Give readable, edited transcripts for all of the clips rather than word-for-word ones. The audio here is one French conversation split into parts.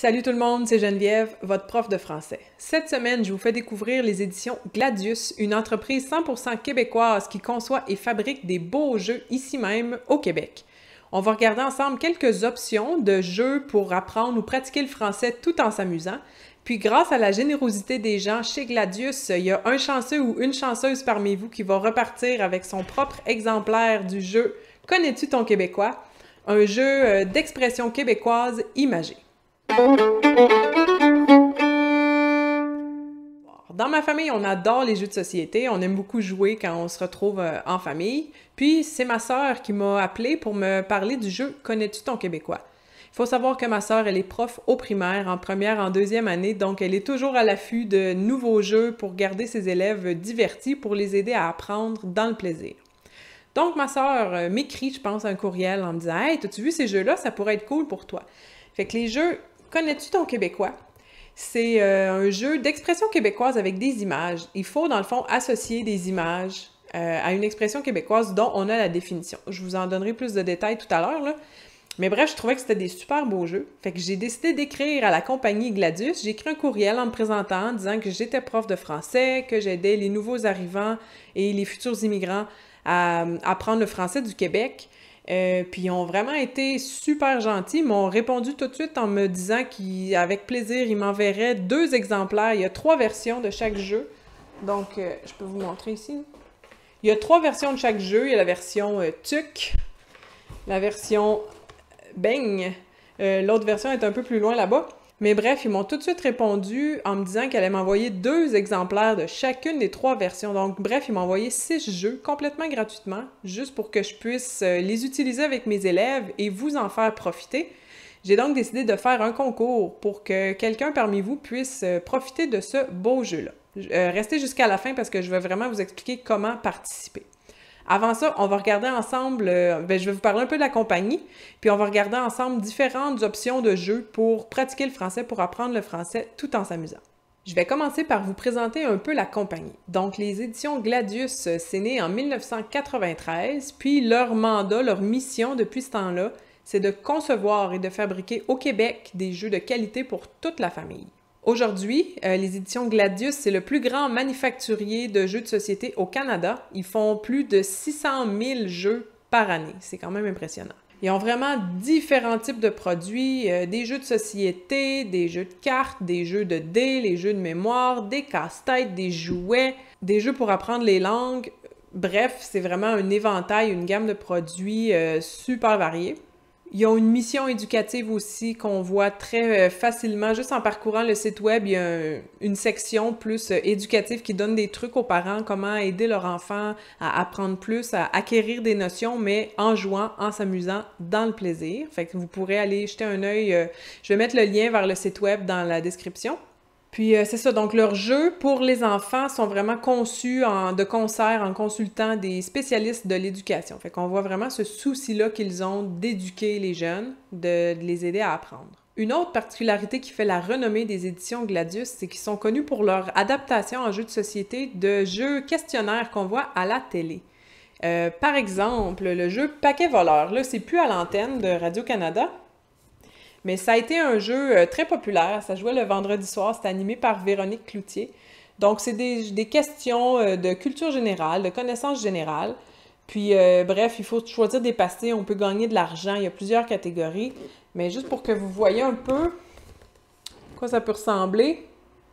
Salut tout le monde, c'est Geneviève, votre prof de français. Cette semaine, je vous fais découvrir les éditions Gladius, une entreprise 100% québécoise qui conçoit et fabrique des beaux jeux ici même au Québec. On va regarder ensemble quelques options de jeux pour apprendre ou pratiquer le français tout en s'amusant. Puis grâce à la générosité des gens chez Gladius, il y a un chanceux ou une chanceuse parmi vous qui va repartir avec son propre exemplaire du jeu Connais-tu ton québécois? Un jeu d'expression québécoise imagée. Dans ma famille, on adore les jeux de société. On aime beaucoup jouer quand on se retrouve en famille. Puis, c'est ma sœur qui m'a appelée pour me parler du jeu Connais-tu ton québécois? Il faut savoir que ma sœur, elle est prof au primaire, en première, en deuxième année, donc elle est toujours à l'affût de nouveaux jeux pour garder ses élèves divertis, pour les aider à apprendre dans le plaisir. Donc, ma sœur m'écrit, je pense, un courriel en me disant « Hey, t'as-tu vu ces jeux-là? Ça pourrait être cool pour toi. » Fait que les jeux Connais-tu ton québécois? C'est un jeu d'expression québécoise avec des images. Il faut, dans le fond, associer des images à une expression québécoise dont on a la définition. Je vous en donnerai plus de détails tout à l'heure, là. Mais bref, je trouvais que c'était des super beaux jeux. Fait que j'ai décidé d'écrire à la compagnie Gladius. J'ai écrit un courriel en me présentant, en disant que j'étais prof de français, que j'aidais les nouveaux arrivants et les futurs immigrants à apprendre le français du Québec. Puis ils ont vraiment été super gentils. Ils m'ont répondu tout de suite en me disant qu'avec plaisir, ils m'enverraient 2 exemplaires. Il y a 3 versions de chaque jeu. Donc, je peux vous montrer ici. Il y a 3 versions de chaque jeu. Il y a la version TUC, la version Beigne. L'autre version est un peu plus loin là-bas. Mais bref, ils m'ont tout de suite répondu en me disant qu'elle allait m'envoyer 2 exemplaires de chacune des 3 versions. Donc bref, ils m'ont envoyé 6 jeux complètement gratuitement, juste pour que je puisse les utiliser avec mes élèves et vous en faire profiter. J'ai donc décidé de faire un concours pour que quelqu'un parmi vous puisse profiter de ce beau jeu-là. Restez jusqu'à la fin parce que je vais vraiment vous expliquer comment participer. Avant ça, on va regarder ensemble, je vais vous parler un peu de la compagnie, puis on va regarder ensemble différentes options de jeux pour pratiquer le français, pour apprendre le français tout en s'amusant. Je vais commencer par vous présenter un peu la compagnie. Donc, les éditions Gladius, c'est né en 1993, puis leur mandat, leur mission depuis ce temps-là, c'est de concevoir et de fabriquer au Québec des jeux de qualité pour toute la famille. Aujourd'hui, les éditions Gladius, c'est le plus grand manufacturier de jeux de société au Canada. Ils font plus de 600 000 jeux par année. C'est quand même impressionnant. Ils ont vraiment différents types de produits, des jeux de société, des jeux de cartes, des jeux de dés, les jeux de mémoire, des casse-têtes, des jouets, des jeux pour apprendre les langues. Bref, c'est vraiment un éventail, une gamme de produits super variés. Ils ont une mission éducative aussi qu'on voit très facilement. Juste en parcourant le site web, il y a une section plus éducative qui donne des trucs aux parents, comment aider leur enfant à apprendre plus, à acquérir des notions, mais en jouant, en s'amusant, dans le plaisir. Fait que vous pourrez aller jeter un œil. Je vais mettre le lien vers le site web dans la description. Puis c'est ça, donc leurs jeux pour les enfants sont vraiment conçus de concert en consultant des spécialistes de l'éducation. Fait qu'on voit vraiment ce souci-là qu'ils ont d'éduquer les jeunes, de les aider à apprendre. Une autre particularité qui fait la renommée des éditions Gladius, c'est qu'ils sont connus pour leur adaptation en jeux de société de jeux questionnaires qu'on voit à la télé. Par exemple, le jeu Paquet voleur, là, c'est plus à l'antenne de Radio-Canada, mais ça a été un jeu très populaire. Ça jouait le vendredi soir. C'était animé par Véronique Cloutier. Donc, c'est des questions de culture générale, de connaissances générales. Puis, bref, il faut choisir des pastilles. On peut gagner de l'argent. Il y a plusieurs catégories. Mais juste pour que vous voyez un peu à quoi ça peut ressembler.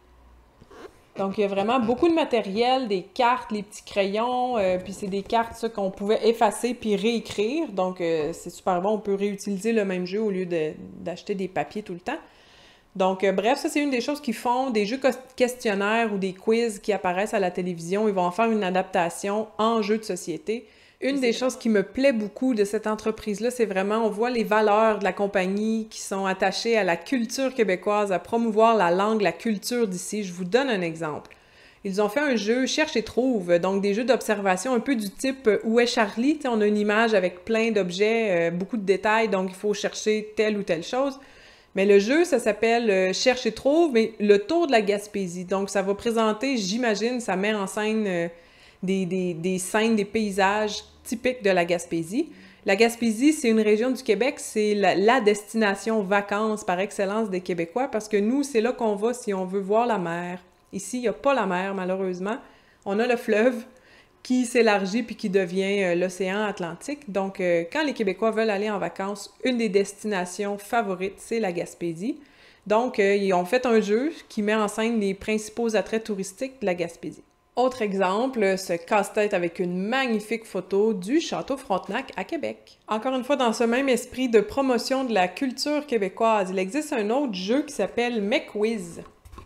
Donc, il y a vraiment beaucoup de matériel, des cartes, les petits crayons, puis c'est des cartes ça, qu'on pouvait effacer puis réécrire. Donc, c'est super bon, on peut réutiliser le même jeu au lieu d'acheter des papiers tout le temps. Donc, bref, ça, c'est une des choses qu'ils font, des jeux questionnaires ou des quiz qui apparaissent à la télévision. Ils vont en faire une adaptation en jeu de société. Une des choses qui me plaît beaucoup de cette entreprise-là, c'est vraiment, on voit les valeurs de la compagnie qui sont attachées à la culture québécoise, à promouvoir la langue, la culture d'ici. Je vous donne un exemple. Ils ont fait un jeu Cherche et trouve, donc des jeux d'observation un peu du type Où est Charlie? T'sais, on a une image avec plein d'objets, beaucoup de détails, donc il faut chercher telle ou telle chose. Mais le jeu, ça s'appelle Cherche et trouve, mais le tour de la Gaspésie. Donc ça va présenter, j'imagine, ça met en scène des scènes, des paysages typiques de la Gaspésie. La Gaspésie, c'est une région du Québec, c'est la destination vacances par excellence des Québécois parce que nous, c'est là qu'on va si on veut voir la mer. Ici, il n'y a pas la mer, malheureusement. On a le fleuve qui s'élargit puis qui devient l'océan Atlantique. Donc, quand les Québécois veulent aller en vacances, une des destinations favorites, c'est la Gaspésie. Donc, ils ont fait un jeu qui met en scène les principaux attraits touristiques de la Gaspésie. Autre exemple, ce casse-tête avec une magnifique photo du Château Frontenac à Québec. Encore une fois, dans ce même esprit de promotion de la culture québécoise, il existe un autre jeu qui s'appelle McWiz.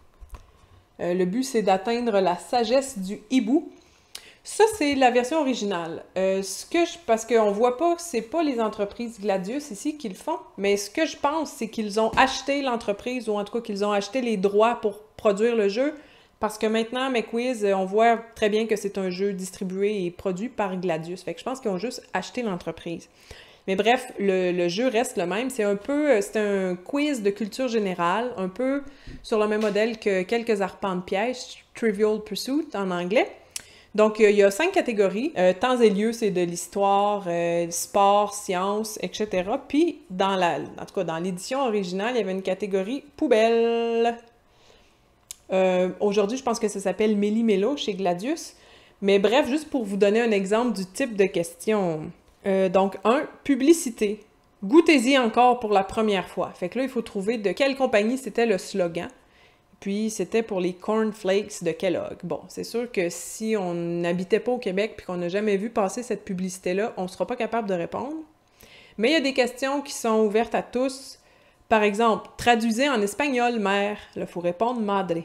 Le but, c'est d'atteindre la sagesse du hibou. Ça, c'est la version originale. Parce qu'on voit pas, c'est pas les entreprises Gladius ici qui le font, mais ce que je pense, c'est qu'ils ont acheté l'entreprise, ou en tout cas qu'ils ont acheté les droits pour produire le jeu, parce que maintenant, McWiz, on voit très bien que c'est un jeu distribué et produit par Gladius. Fait que je pense qu'ils ont juste acheté l'entreprise. Mais bref, le jeu reste le même. C'est un quiz de culture générale, un peu sur le même modèle que quelques arpents de piège, Trivial Pursuit en anglais. Donc, il y a 5 catégories. Temps et lieu, c'est de l'histoire, sport, sciences, etc. Puis, en tout cas, dans l'édition originale, il y avait une catégorie poubelle. Aujourd'hui, je pense que ça s'appelle Méli-Mélo chez Gladius. Mais bref, juste pour vous donner un exemple du type de question. Donc, 1, publicité. Goûtez-y encore pour la première fois. Fait que là, il faut trouver de quelle compagnie c'était le slogan. Puis, c'était pour les cornflakes de Kellogg. Bon, c'est sûr que si on n'habitait pas au Québec puis qu'on n'a jamais vu passer cette publicité-là, on ne sera pas capable de répondre. Mais il y a des questions qui sont ouvertes à tous. Par exemple, traduisez en espagnol, mère. Là, il faut répondre madre.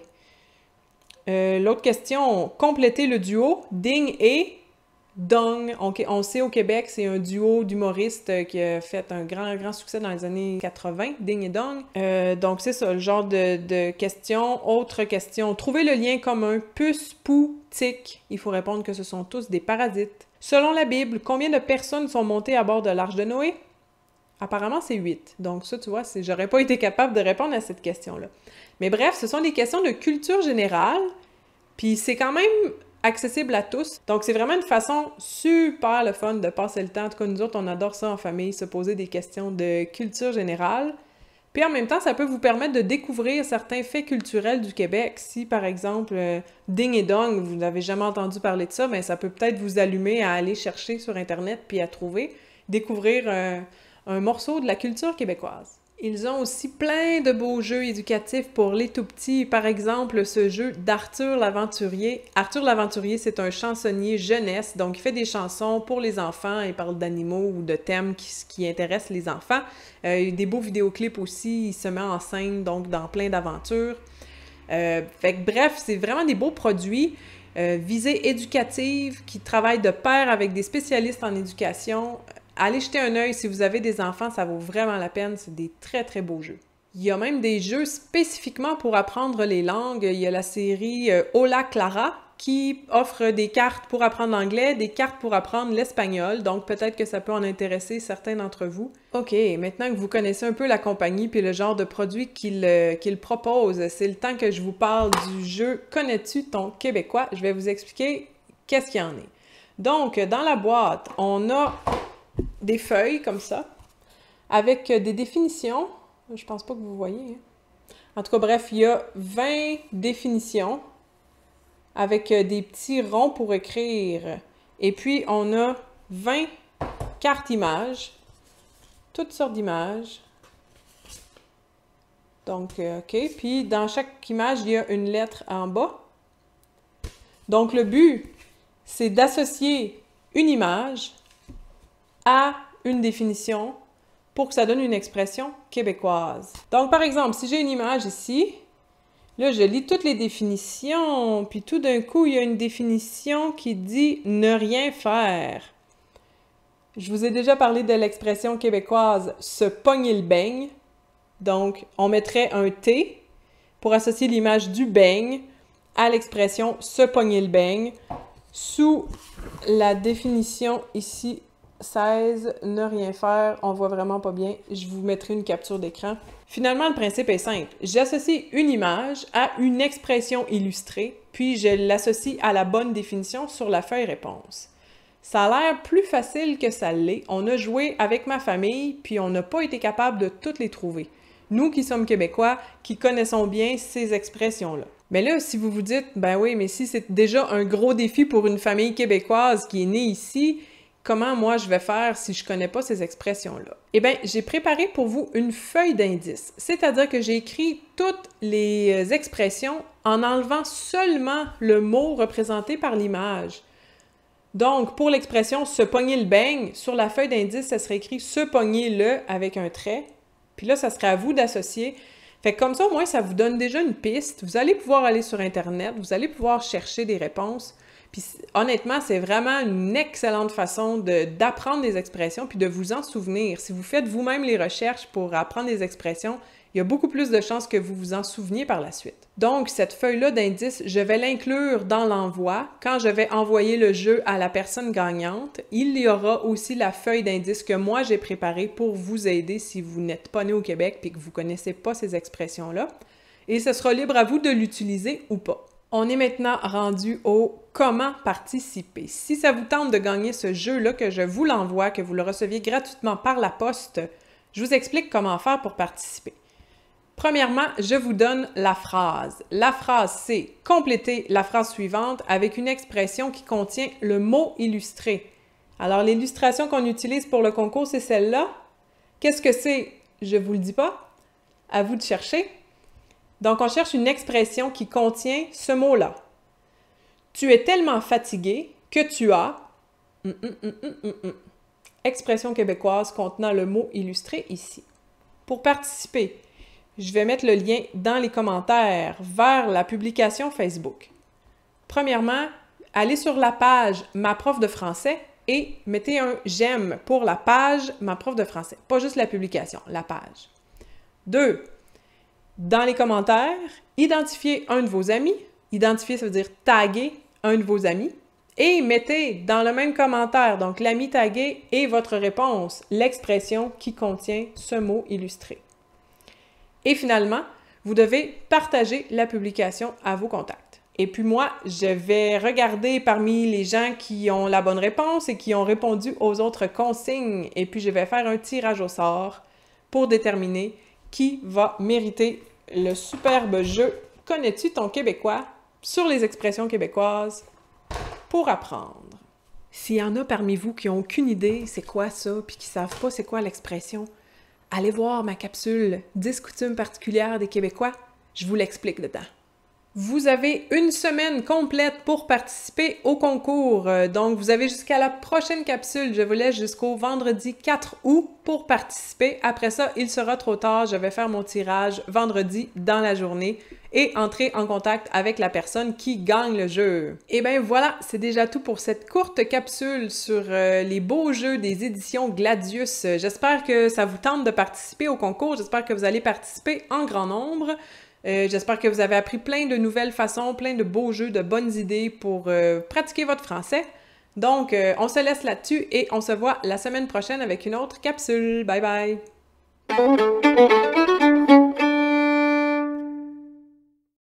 L'autre question, complétez le duo ding et dong. On sait au Québec, c'est un duo d'humoristes qui a fait un grand succès dans les années 80, ding et dong. Donc c'est ça, le genre de questions. Autre question, trouvez le lien commun, puce, poux, tic. Il faut répondre que ce sont tous des parasites. Selon la Bible, combien de personnes sont montées à bord de l'Arche de Noé? Apparemment, c'est 8. Donc ça, tu vois, j'aurais pas été capable de répondre à cette question-là. Mais bref, ce sont des questions de culture générale, puis c'est quand même accessible à tous. Donc c'est vraiment une façon super le fun de passer le temps. En tout cas, nous autres, on adore ça en famille, se poser des questions de culture générale. Puis en même temps, ça peut vous permettre de découvrir certains faits culturels du Québec. Si, par exemple, ding et dong, vous n'avez jamais entendu parler de ça, bien, ça peut peut-être vous allumer à aller chercher sur Internet puis à trouver, découvrir un morceau de la culture québécoise. Ils ont aussi plein de beaux jeux éducatifs pour les tout-petits. Par exemple, ce jeu d'Arthur l'Aventurier. Arthur l'Aventurier, c'est un chansonnier jeunesse, donc il fait des chansons pour les enfants. Il parle d'animaux ou de thèmes qui intéressent les enfants. Il y a des beaux vidéoclips aussi. Il se met en scène, donc dans plein d'aventures. Bref, c'est vraiment des beaux produits. Visée éducative, qui travaillent de pair avec des spécialistes en éducation. Allez jeter un œil si vous avez des enfants, ça vaut vraiment la peine, c'est des très très beaux jeux. Il y a même des jeux spécifiquement pour apprendre les langues. Il y a la série Hola Clara qui offre des cartes pour apprendre l'anglais, des cartes pour apprendre l'espagnol, donc peut-être que ça peut en intéresser certains d'entre vous. Ok, maintenant que vous connaissez un peu la compagnie puis le genre de produit qu'il propose, c'est le temps que je vous parle du jeu Connais-tu ton Québécois? Je vais vous expliquer qu'est-ce qu'il y en est. Donc, dans la boîte, on a des feuilles comme ça, avec des définitions. Je pense pas que vous voyez. En tout cas, bref, il y a 20 définitions avec des petits ronds pour écrire. Et puis, on a 20 cartes images, toutes sortes d'images. Donc, OK. Puis, dans chaque image, il y a une lettre en bas. Donc, le but, c'est d'associer une image à une définition pour que ça donne une expression québécoise. Donc, par exemple, si j'ai une image ici, là, je lis toutes les définitions, puis tout d'un coup, il y a une définition qui dit « ne rien faire ». Je vous ai déjà parlé de l'expression québécoise « se pogner le beigne ». Donc, on mettrait un T pour associer l'image du beigne à l'expression « se pogner le beigne ». Sous la définition ici, 16, ne rien faire, on voit vraiment pas bien. Je vous mettrai une capture d'écran. Finalement, le principe est simple. J'associe une image à une expression illustrée, puis je l'associe à la bonne définition sur la feuille réponse. Ça a l'air plus facile que ça l'est. On a joué avec ma famille, puis on n'a pas été capable de toutes les trouver. Nous qui sommes Québécois, qui connaissons bien ces expressions-là. Mais là, si vous vous dites, ben oui, mais si c'est déjà un gros défi pour une famille québécoise qui est née ici, comment moi je vais faire si je connais pas ces expressions-là? Eh bien, j'ai préparé pour vous une feuille d'indices, c'est-à-dire que j'ai écrit toutes les expressions en enlevant seulement le mot représenté par l'image. Donc, pour l'expression « se pogner le beigne », sur la feuille d'indice, ça serait écrit « se pogner le » avec un trait. Puis là, ça serait à vous d'associer. Fait que comme ça, au moins, ça vous donne déjà une piste. Vous allez pouvoir aller sur Internet, vous allez pouvoir chercher des réponses. Puis honnêtement, c'est vraiment une excellente façon d'apprendre des expressions puis de vous en souvenir. Si vous faites vous-même les recherches pour apprendre des expressions, il y a beaucoup plus de chances que vous vous en souveniez par la suite. Donc, cette feuille-là d'indices, je vais l'inclure dans l'envoi. Quand je vais envoyer le jeu à la personne gagnante, il y aura aussi la feuille d'indices que moi j'ai préparée pour vous aider si vous n'êtes pas né au Québec et que vous ne connaissez pas ces expressions-là. Et ce sera libre à vous de l'utiliser ou pas. On est maintenant rendu au comment participer. Si ça vous tente de gagner ce jeu-là, que je vous l'envoie, que vous le receviez gratuitement par la poste, je vous explique comment faire pour participer. Premièrement, je vous donne la phrase. La phrase, c'est compléter la phrase suivante avec une expression qui contient le mot illustré. Alors, l'illustration qu'on utilise pour le concours, c'est celle-là. Qu'est-ce que c'est? Je ne vous le dis pas. À vous de chercher. Donc, on cherche une expression qui contient ce mot-là. Tu es tellement fatigué que tu as... Expression québécoise contenant le mot illustré ici. Pour participer, je vais mettre le lien dans les commentaires vers la publication Facebook. Premièrement, allez sur la page Ma prof de français et mettez un j'aime pour la page Ma prof de français. Pas juste la publication, la page. 2. Dans les commentaires, identifiez un de vos amis. Identifier, ça veut dire taguer un de vos amis. Et mettez dans le même commentaire, donc l'ami tagué et votre réponse, l'expression qui contient ce mot illustré. Et finalement, vous devez partager la publication à vos contacts. Et puis moi, je vais regarder parmi les gens qui ont la bonne réponse et qui ont répondu aux autres consignes. Et puis je vais faire un tirage au sort pour déterminer qui va mériter le superbe jeu « Connais-tu ton québécois ?» sur les expressions québécoises pour apprendre. S'il y en a parmi vous qui n'ont aucune idée c'est quoi ça, puis qui ne savent pas c'est quoi l'expression, allez voir ma capsule « 10 coutumes particulières des Québécois », je vous l'explique dedans. Vous avez une semaine complète pour participer au concours, donc vous avez jusqu'à la prochaine capsule. Je vous laisse jusqu'au vendredi 4 août pour participer. Après ça, il sera trop tard, je vais faire mon tirage vendredi dans la journée et entrer en contact avec la personne qui gagne le jeu. Et bien voilà, c'est déjà tout pour cette courte capsule sur les beaux jeux des éditions Gladius. J'espère que ça vous tente de participer au concours, j'espère que vous allez participer en grand nombre. J'espère que vous avez appris plein de nouvelles façons, plein de beaux jeux, de bonnes idées pour pratiquer votre français. Donc, on se laisse là-dessus et on se voit la semaine prochaine avec une autre capsule. Bye bye!